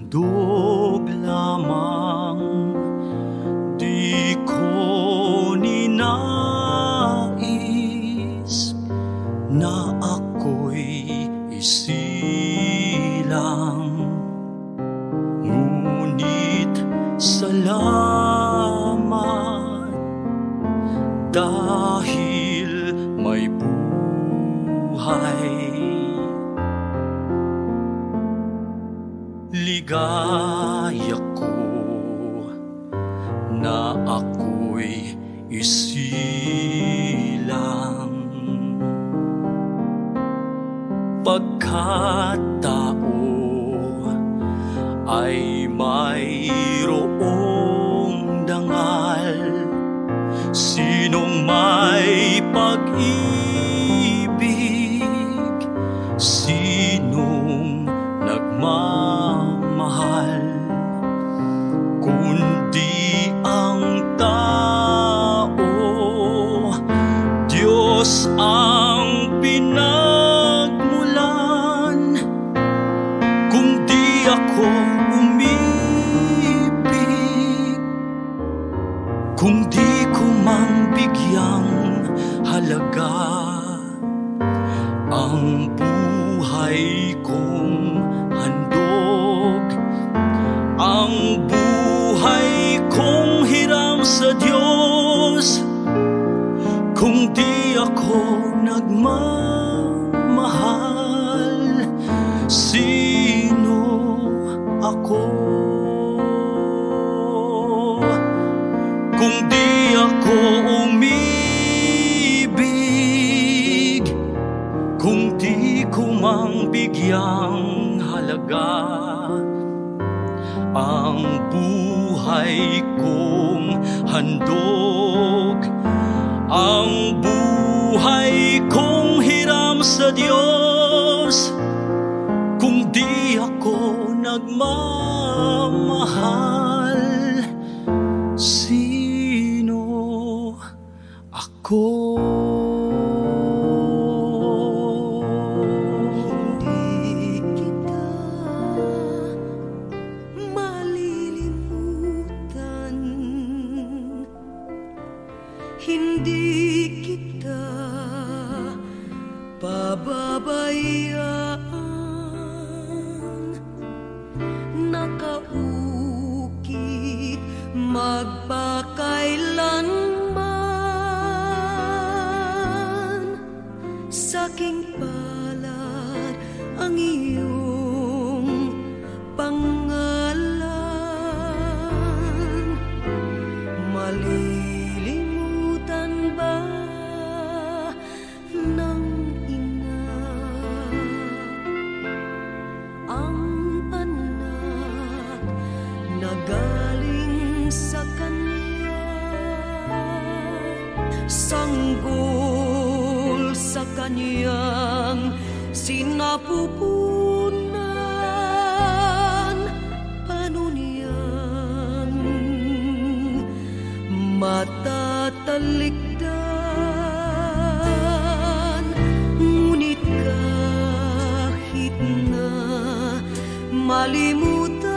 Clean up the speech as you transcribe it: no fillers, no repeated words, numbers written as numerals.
handog lamang, di ko ninais na ako'y isilang. Ngunit salamat dahil may buhay. Ligaya ko na ako'y isilang. Pagkatao ay mayroong dangal, sinong may pag-ibig, sinong nagmamahal, kundi ang tao. Diyos ang pinagmulan. Kung di ako umibig, kung di ko mang bigyang halaga ang buhay kong handog, ang buhay kong hiram sa Diyos, kung di ako nagmamahal, sino ako? Kung di ako umibig, kung di ko mang bigyang halaga ang buhay kong handog, ang buhay kong hiram sa Diyos, kung di ako nagmamahal, sino ako? Hindi kita malilimutan, hindi kita pababayaan, nakaukit magpakailanman. Saking palad ang iyong pangalan, malilimutan ba ng ina ang anak na galing sa kanya, sanggol sa kanyang sinapupunan? Paano niyang matatalikdan? Ngunit kahit na malimutan,